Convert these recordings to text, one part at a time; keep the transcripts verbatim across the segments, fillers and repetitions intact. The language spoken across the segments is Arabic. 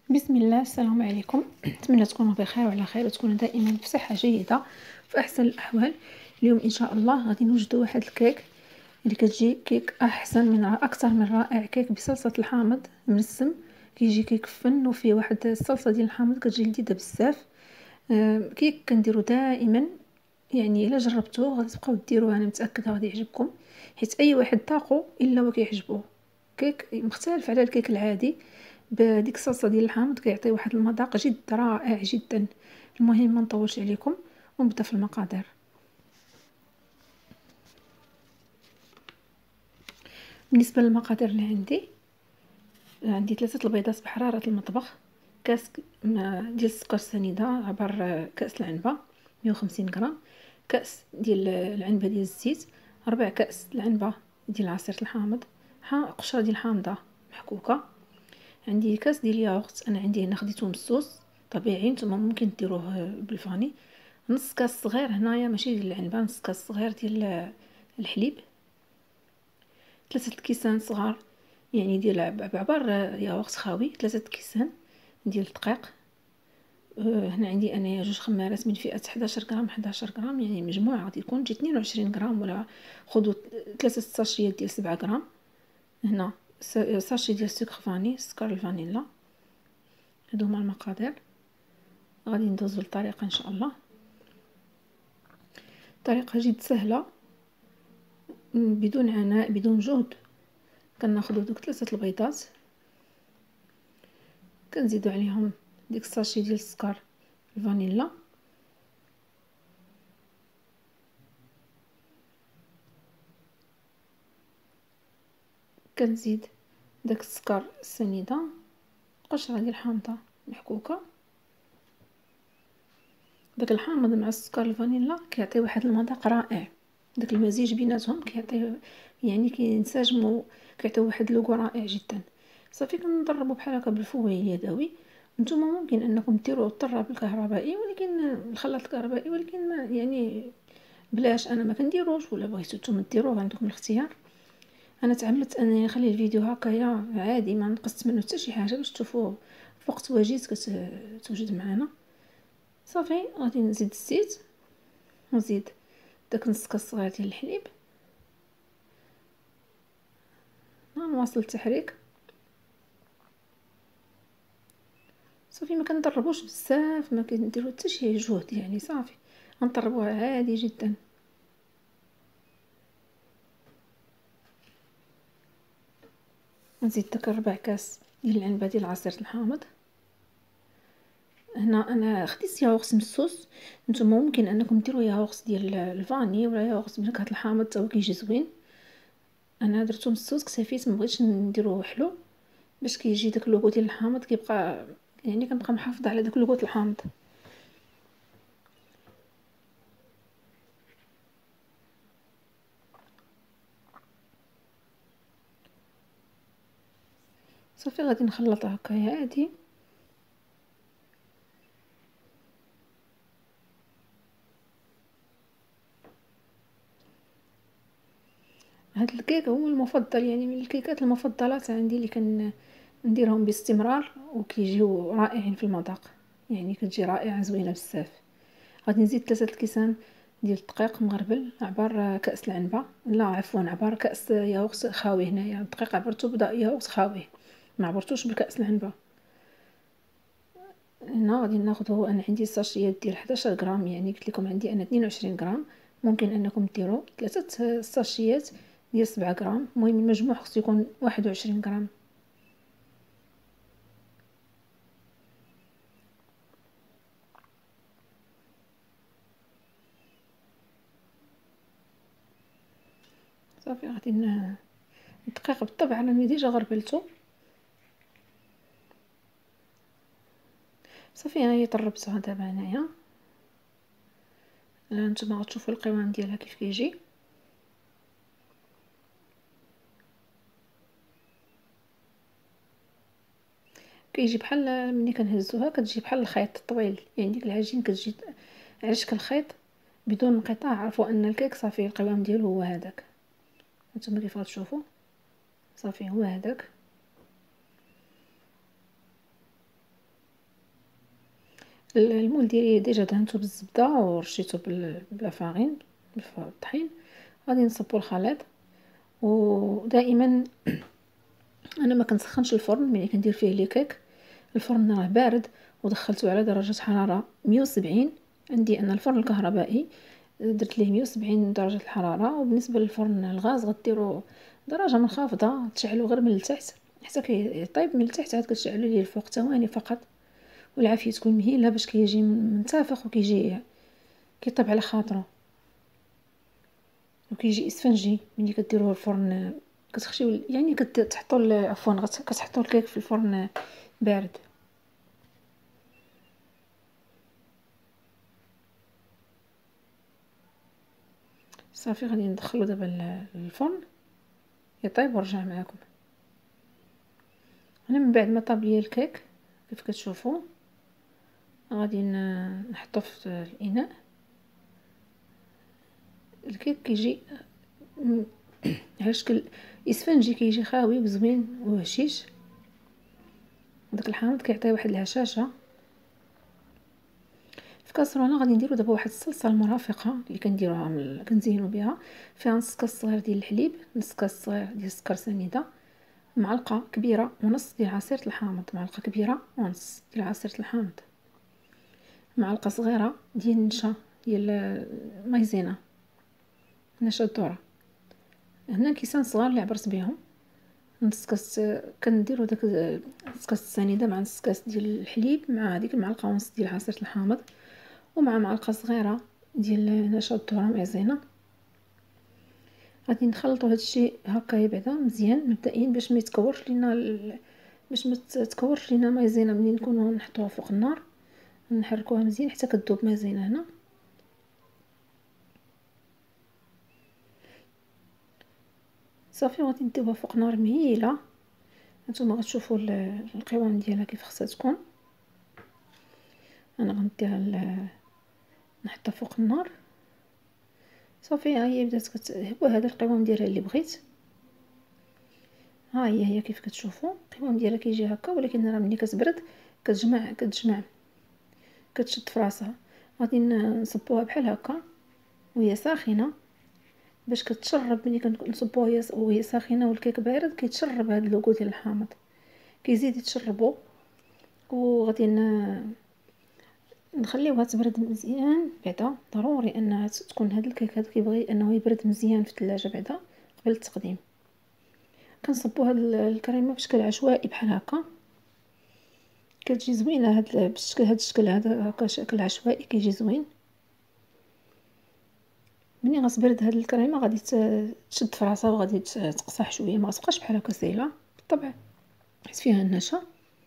بسم الله، السلام عليكم. نتمنى تكونوا بخير وعلى خير وتكونوا دائما في صحه جيده في احسن الاحوال. اليوم ان شاء الله غادي نوجدوا واحد الكيك اللي كتجي كيك احسن من اكثر من رائع. كيك بصلصه الحامض منسم، كيجي كيك فن وفيه واحد الصلصه ديال الحامض كتجي لذيذه بزاف. آه، كيك كنديرو دائما، يعني الا جربتوه غادي تبقاو ديروه، انا متاكده غادي يعجبكم حيت اي واحد طاقو الا وكيعجبوه. كيك مختلف على الكيك العادي، بديك الصلصه ديال الحامض كيعطي واحد المذاق جد رائع جدا. المهم ما نطولش عليكم ونبدا في المقادير. بالنسبه للمقادير اللي عندي، عندي ثلاثه البيضات بحراره المطبخ، كاس ديال السكر سنيده عبر كاس العنبه مية وخمسين غرام، كاس ديال العنبه ديال الزيت، ربع كاس العنبه ديال عصير الحامض، قشره ديال الحامضه محكوكه، عندي كاس ديال الياغورت، انا عندي هنا خديته مسوس طبيعي، نتوما ممكن ديروه بالفاني، نص كاس صغير هنايا ماشي ديال العنبه، نص كاس صغير ديال الحليب، ثلاثه كيسان صغار يعني ديال بعبر ياغورت خاوي، ثلاثه كيسان ديال الدقيق. أه هنا عندي انايا جوج خمارات من فئه حداش غرام حداش غرام، يعني مجموعه غادي يكون تجي اثنين وعشرين غرام، ولا خذوا ثلاثه ساشيات ديال سبعة غرام. هنا ساشي ديال سكر فاني، سكر الفانيلا. هادو هما المقادير. غادي ندوزو للطريقه ان شاء الله. طريقه جد سهله بدون عناء بدون جهد. كناخذوا دوك ثلاثه البيضات، كنزيدوا عليهم ديك الساشي ديال السكر الفانيلا، كنزيد داك السكر السنيده، قشره ديال الحامضه محكوكه. داك الحامض مع السكر الفانيلا كيعطي واحد المذاق رائع، داك المزيج بيناتهم كيعطي يعني كينسجموا، كيعطيو واحد لوغو رائع جدا. صافي كنضربوا بحال هكا بالفوي اليدوي. نتوما ممكن انكم ديروه الطراب الكهربائي، ولكن الخلاط الكهربائي، ولكن ما يعني بلاش، انا ما كنديروش، ولا بغيتو نتوما ديروه عندكم الاختيار. انا تعمدت انني نخلي الفيديو هكايا عادي ما نقصت منه حتى شي حاجه باش تشوفوه في وقت وجيز كتوجد معنا. صافي غادي نزيد الزيت ونزيد داك نص كاس صغير ديال الحليب، نواصل التحريك. صافي ما كنضربوش بزاف، ما كنديرو حتى شي جهد، يعني صافي غنطربوها عادي جدا. نزيد داك ربع كاس ديال العنبه ديال عصير الحامض. هنا انا خديت ياغورت مسوس، نتوما ممكن انكم ديروا ياغورت ديال الفاني ولا ياغورت بنكهه الحامض حتى هو كيجي زوين. انا درتو مسوس كتفيت، ما بغيتش نديروه حلو باش كيجي داك اللوغو ديال الحامض، كيبقى يعني كنبقى محافظه على داك اللوغو ديال الحامض. صافي غادي نخلطها هكايا عادي. هاد الكيك هو المفضل، يعني من الكيكات المفضلات عندي اللي كن نديرهم باستمرار وكيجيو رائعين في المذاق، يعني كتجي رائعه زوينه بزاف. غادي نزيد ثلاثه الكيسان ديال الدقيق مغربل عبر كاس العنبه، لا عفوا عبر كاس ياغورت خاوي. هنايا الدقيق عبرته بدا ياغورت خاوي، ما عبرتوش بكاس العنبه. هنا غادي ناخذ، انا عندي ساشيات ديال حداش غرام، يعني قلت لكم عندي انا اثنين وعشرين غرام، ممكن انكم ديروا ثلاثه ساشيات ديال سبعة غرام، المهم المجموع خصو يكون واحد وعشرين غرام. صافي غادي الدقيق بالطبع راني ديجا غربلته. صافي انا طربتها دابا هنايا، نتوما غتشوفوا القوام ديالها كيف كيجي. كيجي بحال ملي كنهزوها كتجي بحال الخيط طويل، يعني ديك العجين كتجي على شكل خيط بدون انقطاع. عرفوا ان الكيك صافي القوام ديالو هو هذاك، نتوما كيف غتشوفوا صافي هو هذاك. المول ديالي ديجا دهنته بالزبده ورشيته بالفارين بالطحين. غادي نصبو الخليط، ودائما انا ما كنسخنش الفرن ملي كندير فيه لي كيك. الفرن راه بارد ودخلته على درجه حراره مية وسبعين. عندي انا الفرن الكهربائي درت ليه مية وسبعين درجه الحراره، وبالنسبه للفرن الغاز غديروا درجه منخفضه، تشعلو غير من التحت حتى كيطيب من التحت، عاد كتشعلو ليه الفوق ثواني فقط، والعافيه تكون مهيله باش كيجي منتفخ وكيجي كيطيب على خاطره وكيجي اسفنجي. ملي كديروه الفرن كتخشيو يعني كتحطوا عفوا كتحطوا الكيك في الفرن بارد. صافي غادي ندخلو دابا للفرن يطيب ونرجع معكم. انا من بعد ما طاب ليا الكيك كيف كتشوفوا غادي نحطو في الاناء. الكيك كيجي على شكل اسفنجي، كيجي خاوي وزوين وهشيش. داك الحامض كيعطيه واحد الهشاشه. في كاسرونه غادي نديرو دابا واحد الصلصه المرافقه اللي كنديروها كنزينو بها، فيها نص كاس صغير ديال الحليب، نص كاس صغير ديال السكر سنيده، معلقه كبيره ونص ديال عصير الحامض، معلقه كبيره ونص ديال عصير الحامض، معلقه صغيره ديال النشا ديال مايزينا، نشا الذره. هنا كيسان صغار اللي عبرت بهم، نص كاس كنديرو داك نص كاس السنيده مع نص كاس ديال الحليب مع هذيك المعلقه ونص ديال عصير الحامض، ومع معلقه صغيره ديال نشا الذره مايزينا. غادي نخلطو هادشي هكايا بعدا مزيان مبدئيا باش ما يتكورش لينا ال... باش ما تتكورش لينا مايزينا. ملي نكونوا نحطوها فوق النار نحركوها مزيان حتى كتذوب مايزينا. هنا صافي غادي نديوها فوق نار مهيله. هانتوما غتشوفوا القوام ديالها كيف خصها تكون. انا غنديها نحطها فوق النار صافي. ها هي بدات كت... هو هذا القوام ديالها اللي بغيت. ها هي هي كيف كتشوفوا القوام ديالها كيجي هكا، ولكن راه ملي كتبرد كتجمع كتجمع كتشد في راسها. غادي نصبوها بحال هكا وهي ساخنه باش كتشرب. ملي كنصبوها وهي ساخنه والكيك بارد كيتشرب هذا اللوغو ديال الحامض، كيزيد يتشربو. وغادي نخليوها تبرد مزيان بعدا. ضروري انها تكون هذا الكيك هذا كيبغي انه يبرد مزيان في الثلاجه بعدا قبل التقديم. كنصبوا هاد الكريمه بشكل عشوائي بحال هكا، كتجي زوينه هاد بالشكل هاد الشكل هذا هكا شكل عشوائي كيجي زوين. ملي غتبرد هاد الكريمه غادي تشد في راسها وغادي تقصح شويه، ما غتبقاش بحال هكا سايله بالطبع حيت فيها النشا.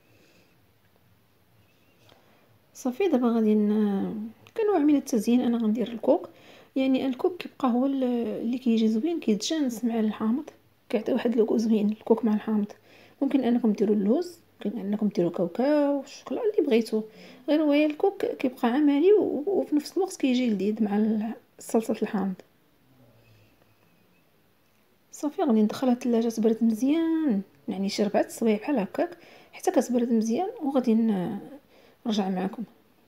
صافي دابا غادي كنوع من التزيين. انا غندير الكوك، يعني الكوك كيبقى هو اللي كيجي زوين كيتجانس مع الحامض، كيعطي واحد لوغو زوين الكوك مع الحامض. ممكن انكم ديروا اللوز، ممكن انكم ديروا كاوكاو الشوكولا اللي بغيتو، غير هو الكوك كيبقى عملي وفي نفس الوقت كيجي لذيذ مع صلصه الحامض. صافي غادي ندخلها الثلاجه تبرد مزيان، يعني شي ربعة سوايع بحال هكاك حتى كتبرد مزيان، وغادي نرجع معكم.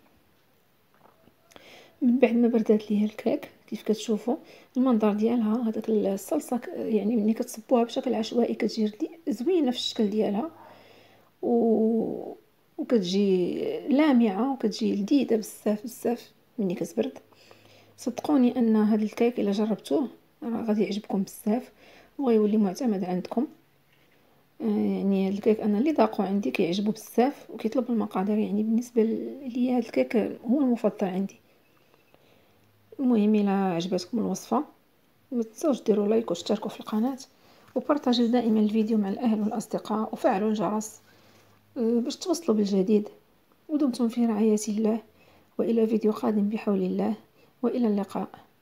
من بعد ما بردات ليا الكيك كيف كتشوفوا المنظر ديالها، هذاك الصلصه يعني ملي كتصبوها بشكل عشوائي كتجي زوينه في الشكل ديالها و وكتجي لامعه وكتجي لذيذه بزاف بزاف ملي كتبرد. صدقوني ان هذا الكيك الا جربتوه راه غادي يعجبكم بزاف وغيولي معتمد عندكم. يعني الكيك انا اللي ذاقوا عندي كيعجبو بزاف وكيطلب المقادير، يعني بالنسبه لي هذا الكيك هو المفضل عندي. المهم الى عجبتكم الوصفه ما تنسوش ديروا لايك واشتركوا في القناه وبارطاجيو دائما الفيديو مع الاهل والاصدقاء وفعلوا الجرس باش توصلوا بالجديد. ودمتم في رعايه الله، والى فيديو قادم بحول الله، والى اللقاء.